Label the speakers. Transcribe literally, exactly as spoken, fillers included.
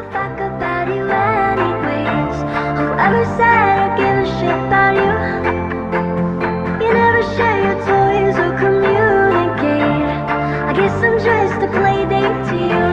Speaker 1: fuck about you anyways. Whoever said I give a shit about you, you never share your toys or communicate. I guess I'm just a play date to you.